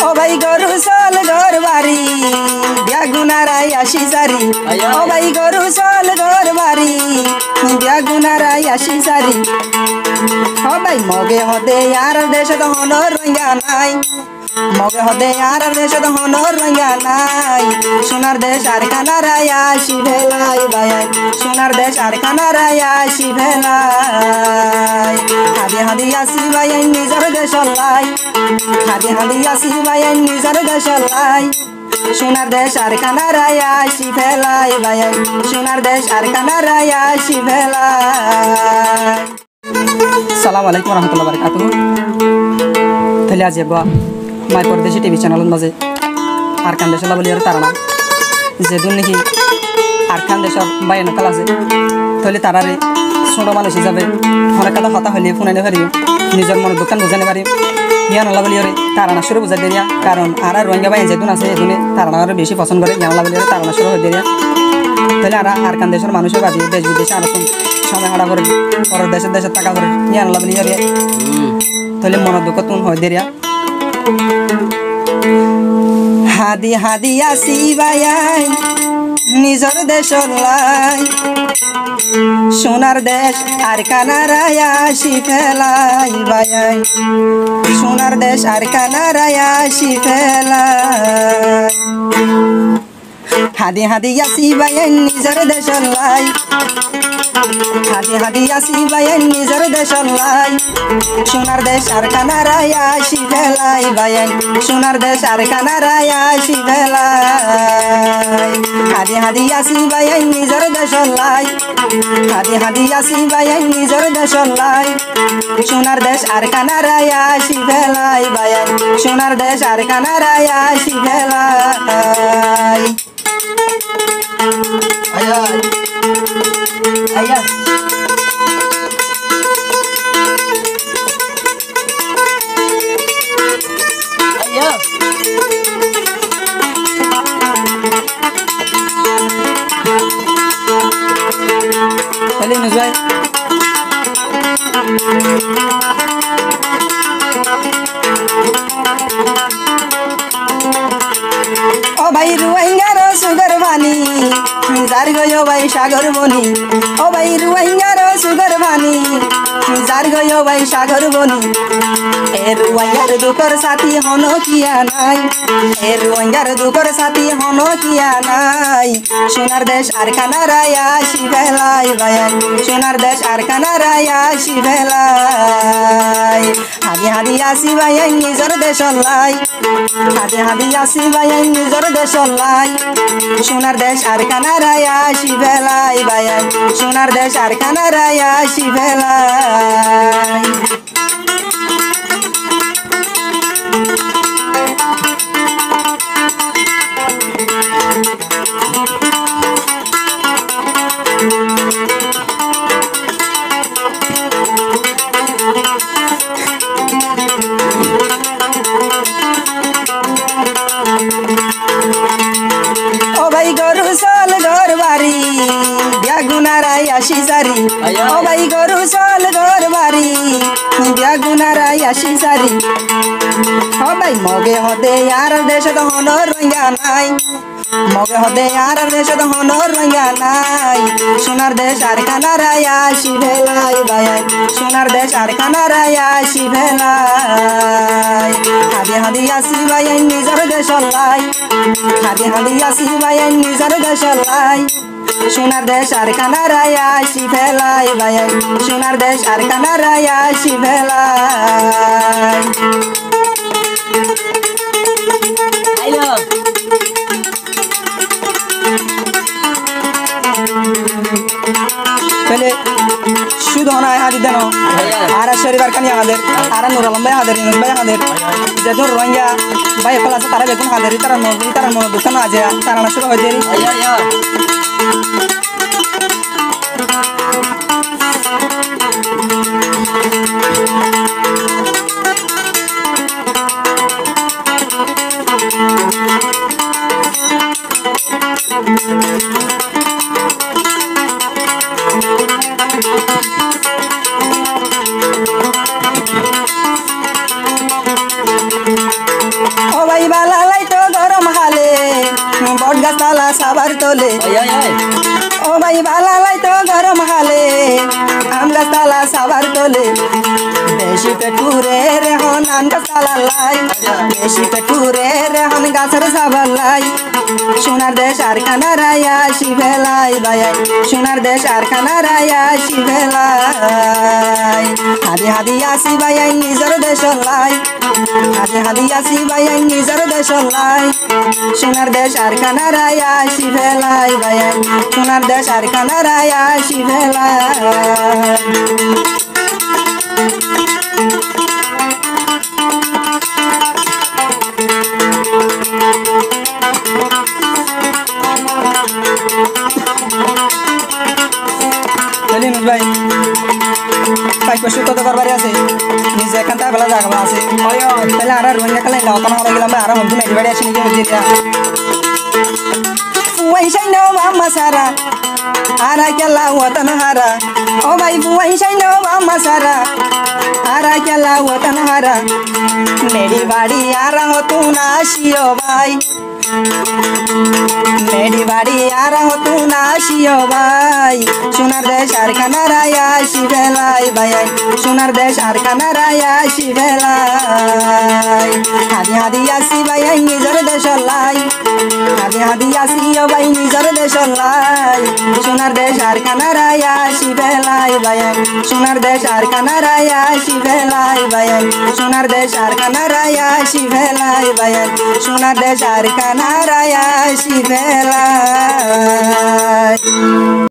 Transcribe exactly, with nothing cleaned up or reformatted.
ও ভাই গরু চল ঘর বাড়ি ব্যাগুনারাই আসি সারি ও ভাই গরু চল ঘর বাড়ি ব্যাগুনারাই আসি সারি ও ভাই মগে হদে আর দেশে তো হনর রঙা নাই মগে হদে আর দেশে তো হনর রঙা নাই সোনার দেশ আর কানারাই আসি ভেলাই ভাই সোনার দেশ আর কানারাই আসি ভেলাই হাদি হাদি আসি ভাই নিজের দেশ লাই হাদি হাদি আসি ভাই নিজের দেশ লাই সোনার দেশ আর কানারাই আসি ভেলাই ভাই সোনার দেশ আর কানারাই আসি ভেলাই। সালাম আলাইকুম রহমতুল্লাহ বারাকাতুহু। তাহলে আজ বা মাই পরদেশি টিভি চ্যানেলের মাঝে আরকান দেশলা বলি আর তারা না যেদিন নাকি আরকান দেশের বাইরে কাল আছে তাহলে তারারে ছোট মানুষ হিসাবে অনেক কথা হতা হলে ফোনাইতে পারি নিজের মনের দোকান বুঝাতে পারি ইয়ান আল্লাহ বলি তারানা শুরু বুঝাই দেরিয়া কারণ আর আর রোহিঙ্গা বাইন যেদিন আছে এদিনে তারানা বেশি পছন্দ করে ইয়ান আল্লাহ বলি তারানা শুরু হয়ে দেরিয়া তাহলে আর আরকান দেশের মানুষের বাদী দেশ বিদেশে আলোচন সময় হারা করে পরের দেশের দেশের টাকা করে ইয়ান আল্লাহ বলি তাহলে মনের দুঃখ তুন হয় দেরিয়া হাদি হাদি আসি বায়াই নিজর দেশ লাই সোনার দেশ আর কানারাই আসি ফেলাই বায়াই সোনার দেশ আর কানারাই আসি ফেলাই হাদি হাদি আসি বায়াই নিজর দেশ লাই হাদি হাদি আসি বায়াই নিজর দেশ লাই সোনার দেশ আর কানারাই আসি ফেলাই বায়াই সোনার দেশ আর কানারাই আসি ফেলাই হাদি হাদি আসি বায়াই নিজর দেশ লাই হাদি হাদি আসি বায়াই নিজর দেশ লাই সোনার দেশ আর কানারাই আসি ফেলাই বায়াই সোনার দেশ আর কানারাই আসি ফেলাই। আয়া আয়া আয়া চলে নজয় ও ভাই রুয়াইঙ্গার সুগর বানি যার গয় ভাই সাগর বনি ও ভাই রুয়াইঙ্গার সুগর বানি যার গয় ভাই সাগর বনি এ রুয়াইঙ্গার দুকর সাথী হনো কিয়া নাই এ রুয়াইঙ্গার দুকর সাথী হনো কিয়া নাই সোনার দেশ আর কানারাই আসি ফেলাই ভাই সোনার দেশ আর কানারাই আসি ফেলাই হাদি হাদি আসি ভাই নিজর দেশ লাই হাদি হাদি আসি ভাই নিজর দেশ লাই সোনার দেশ আর কানারাই আসি ফেলাই ভাই সোনার দেশ আর কানারাই আসি ফেলাই। ও ভাই গরু চল ঘর বাড়ি ব্যাগুনারাই আসি সারি ও ভাই গরু চল ঘর বাড়ি ব্যাগুনারাই আসি সারি ও ভাই মগে হদে আর দেশে তো হনর রঙা নাই মগে হদে আর দেশে তো হনর রঙা নাই সোনার দেশ আর কানারাই আসি ভেলাই ভাই সোনার দেশ আর কানারাই আসি ভেলাই হাদি হাদি আসি ভাই নিজর দেশ লাই হাদি হাদি আসি ভাই নিজর দেশ লাই সোনার দেশ আর কানারাই আসি ফেলাই ভাই সোনার দেশ আর কানারাই আসি ফেলাই। তাহলে শুধু নয় হাজি দেন আর শরীবার কানি আমাদের আর নুর আলম ভাই হাজার নুর ভাই হাজার যেজন রোহিঙ্গা ভাই এফল আছে তারা বেতন হাজার তারা নদী তারা মনে দোকান আছে তারা না শুরু হয়ে দেরি ও ভাই গাছতলা সাবার তোলে ও ভাই বালালাই তো গরম হালে আম গাছতলা সাবার তোলে বেশি পেটুরে রে হন আম গাছতলা লাই বেশি পেটুরে রে হন গাছের সাবার লাই সোনার দেশ আর কানারায়া শিবেলাই বায়াই সোনার দেশ আর কানারায়া শিবেলাই হাদি হাদি আসি বায়াই নিজের দেশ লাই হাদি হাদি আসি বায়াই নিজের দেশ লাই সোনার দেশ আর কানারায়া শিবেলাই বায়াই সোনার দেশ আর কানারায়া শিবেলাই ভাই পাই পশু কত করবারে আছে নিজে এখান থেকে গলা জায়গা আছে তাহলে আর রোহিঙ্গা কালে লাউতান হয়ে গেলাম আর বন্ধু মেরি বাড়ি আসি নিজে বুঝিয়ে ফুয়াইসাই নাও মামা সারা আরা কেলা ওতন হারা ও ভাই ফুয়াইসাই নাও মামা সারা আরা কেলা ওতন হারা মেরি বাড়ি আর হতো না শিও ভাই মেরি বাড়ি আর হতো না শিও ভাই সোনার দেশ আর কানারায়া শিবেলাই ভাই সোনার দেশ আর কানারায়া শিবেলাই হাদি হাদি আসি ভাই নিজের দেশ লাই হাদি হাদি আসি ও ভাই নিজের দেশ লাই সোনার দেশ আর কানারায়া শিবেলাই ভাই সোনার দেশ আর কানারায়া শিবেলাই ভাই সোনার দেশ আর কানারায়া শিবেলাই ভাই সোনার দেশ আর কানারায়া শিবেলাই